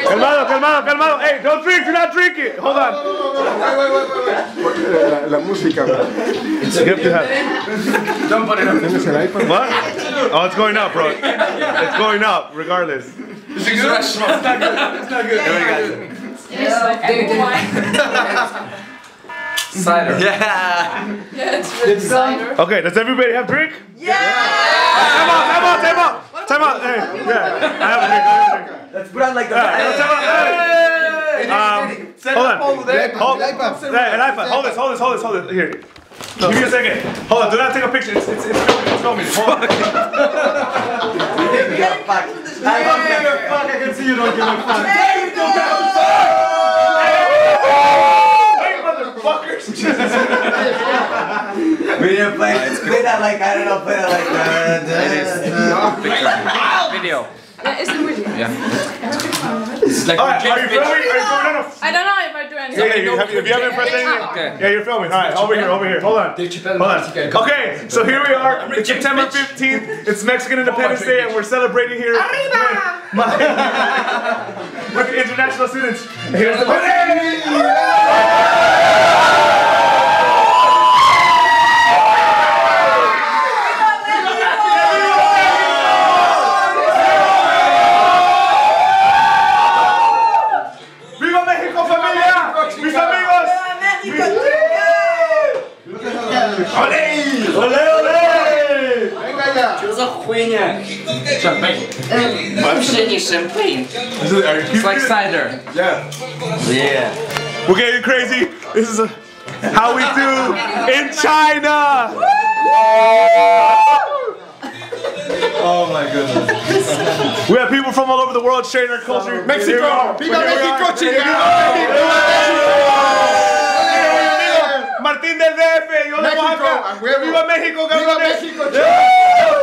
Calmado. Hey, don't drink, do not drink it. Hold on. La música. Don't put it up. What? Oh, it's going up, bro. It's going up, regardless. Is it good? It's not good. Cider. Yeah, it's really cider. Okay, does everybody have drink? Yeah! Time out. Hey, yeah, I have a drink. Let's put on like the Hold on. Hey, an iPad. Hold this. Here. Give me a second. Hold on. Do not take a picture. It's filming. Hold on. fuck. I can see you don't give a fuck. Fuckers. We didn't play that like, I don't know, play that like Video. Yeah, it's the video. Yeah. It's like Alright, are you filming? I don't know if I do anything. Yeah, you haven't pressed anything? Okay. Yeah, you're filming. Alright, over here. Hold on. Okay, so here we are. It's September 15th. It's Mexican Independence Day, and we're celebrating here with the international students. Here's the ¡Viva México, familia! ¡Mis amigos! ¡Olé! Venga ya. Что за хуйня? Champagne. Вообще не champagne. It's like cider. Yeah. We're getting crazy. This is how we do in China. Oh my goodness. We have people from all over the world sharing our culture. Mexico. Viva México, chica. Martín del DF, yo de Oaxaca. México. Viva México, Viva cabrones. México, chica.